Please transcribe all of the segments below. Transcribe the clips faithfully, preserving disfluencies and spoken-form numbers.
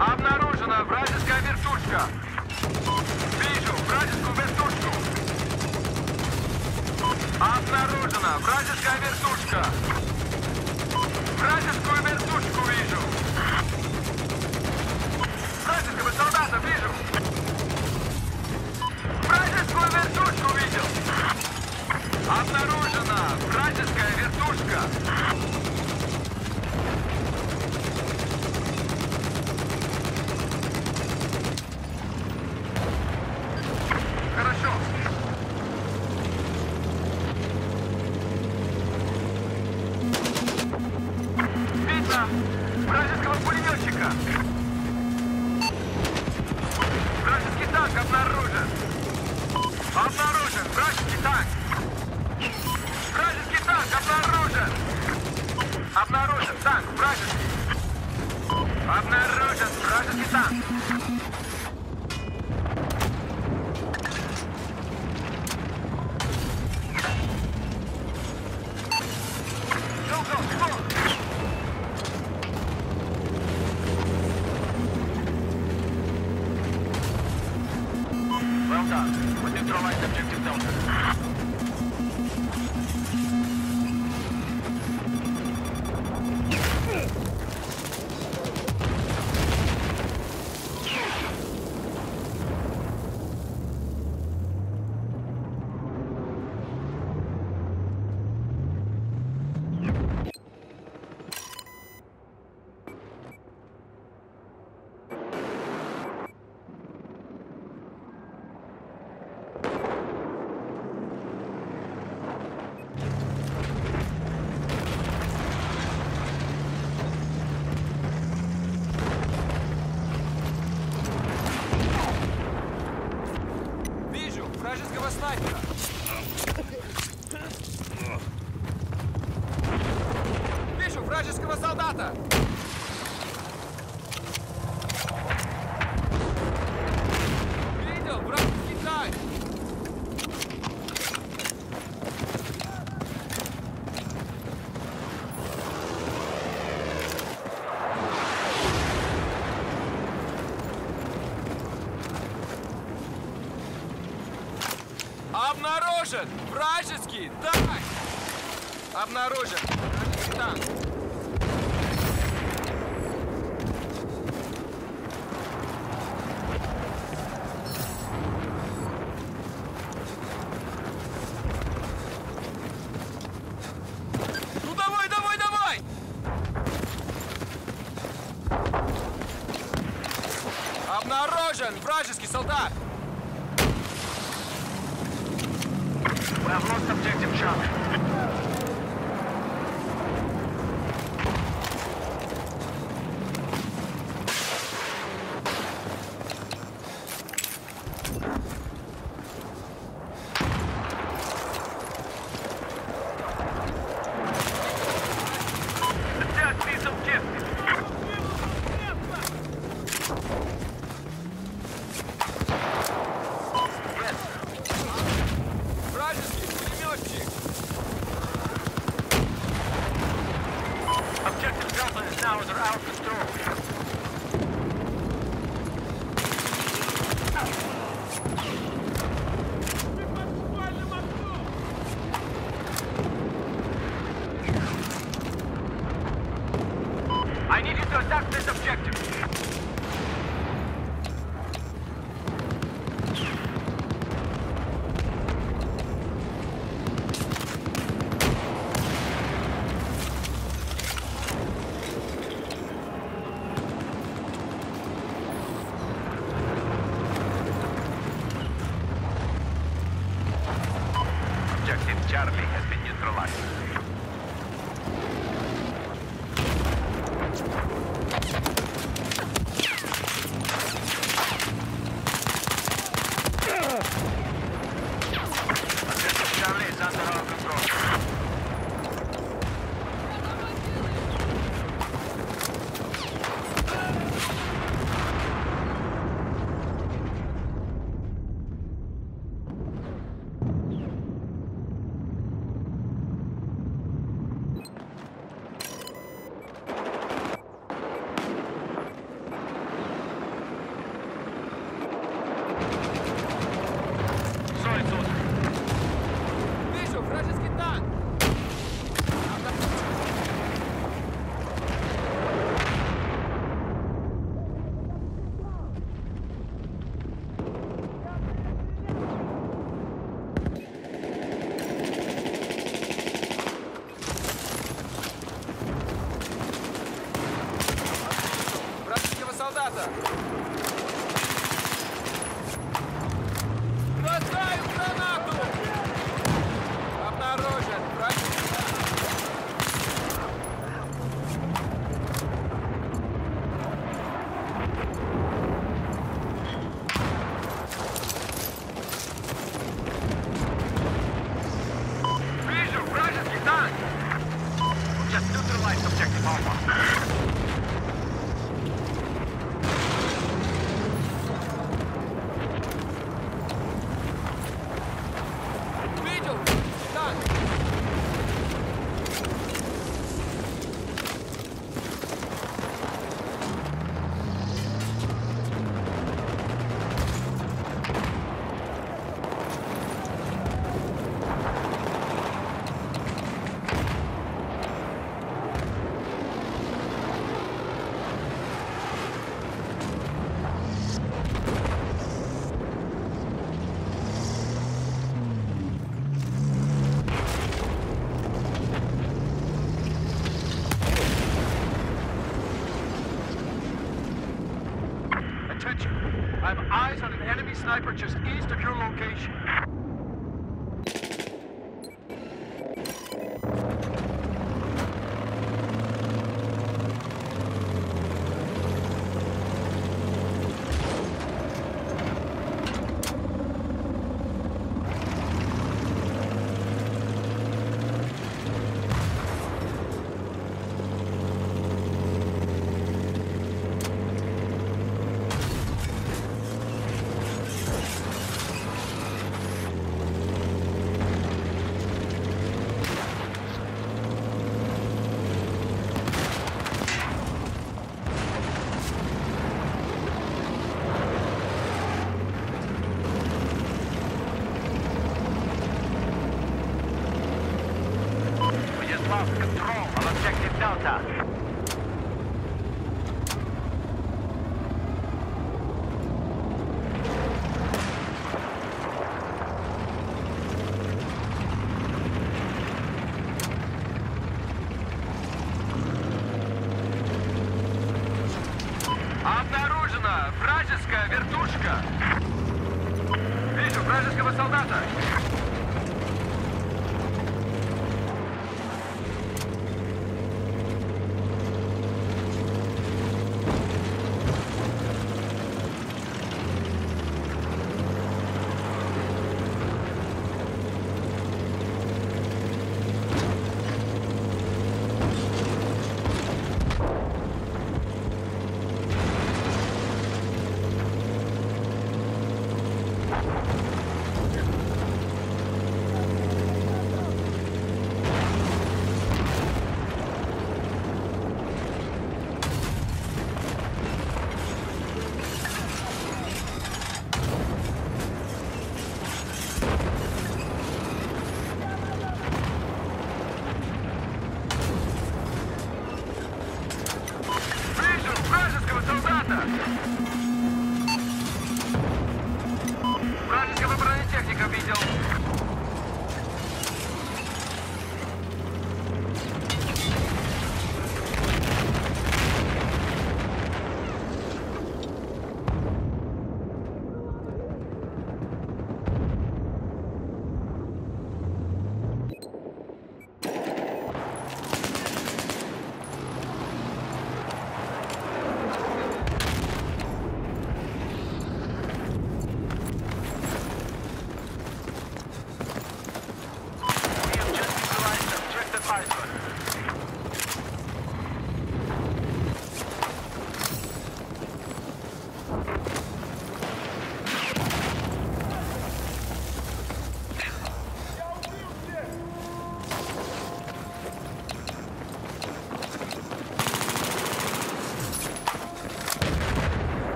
Обнаружена вражеская вертушка. Вижу вражескую вертушку. Обнаружена вражеская вертушка. Вражескую вертушку вижу. Вражеского солдата вижу. Вражескую вертушку видел. Обнаружена вражеская вертушка. Хорошо. Видно вражеского пулеметчика. Вражеский танк обнаружен. Обнаружен вражеский танк. Вражеский танк обнаружен. Обнаружен танк вражеский. Обнаружен вражеский танк. Well done. We neutralized objective Delta. Вражеского снайпера! Вижу вражеского солдата! Видел вражеский танк! Обнаружен вражеский танк! Обнаружен вражеский танк! Ну давай, давай, давай! Обнаружен вражеский солдат! We have lost objective Charlie. Attack these objectives. Вражеский пулеметчик! солдата! Бросаю гранату! Обнаружен! Враги! Вижу вражеский танк! Just neutralized objective Alpha. Видел! Танк! Attention! I have eyes on an enemy sniper just east of your location. Lost control of objective Delta. Обнаружена вражеская вертушка. Вижу вражеского солдата.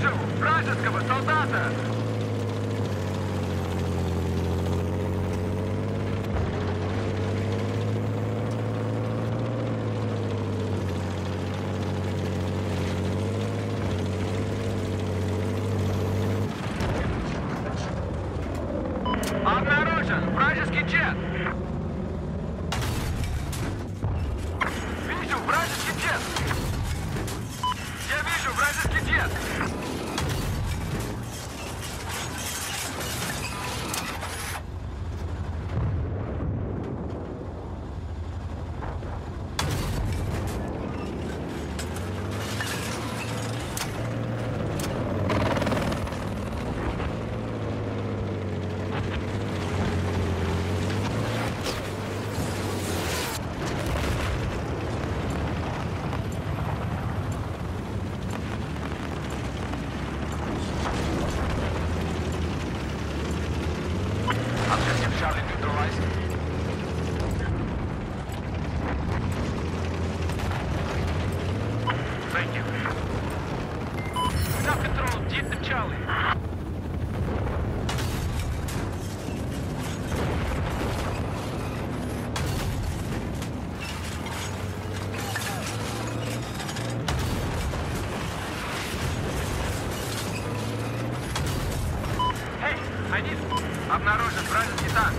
Вижу вражеского солдата! Обнаружен вражеский джет! Вижу вражеский джет! Я вижу вражеский джет! Objective Charlie neutralized. Thank you. Enough control, deep to Charlie. Hey, I need... Обнаружен вражеский танк.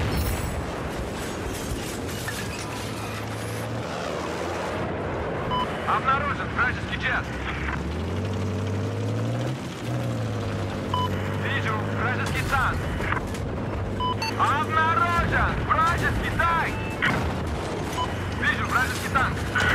Обнаружен вражеский джет. Вижу вражеский танк. Обнаружен вражеский танк. Вижу вражеский танк.